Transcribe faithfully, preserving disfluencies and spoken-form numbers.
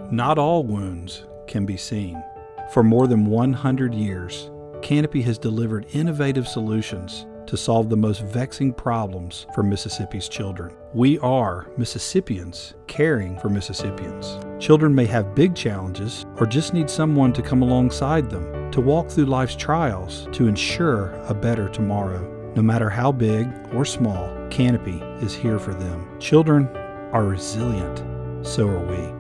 Not all wounds can be seen. For more than one hundred years, Canopy has delivered innovative solutions to solve the most vexing problems for Mississippi's children. We are Mississippians caring for Mississippians. Children may have big challenges or just need someone to come alongside them to walk through life's trials to ensure a better tomorrow. No matter how big or small, Canopy is here for them. Children are resilient, so are we.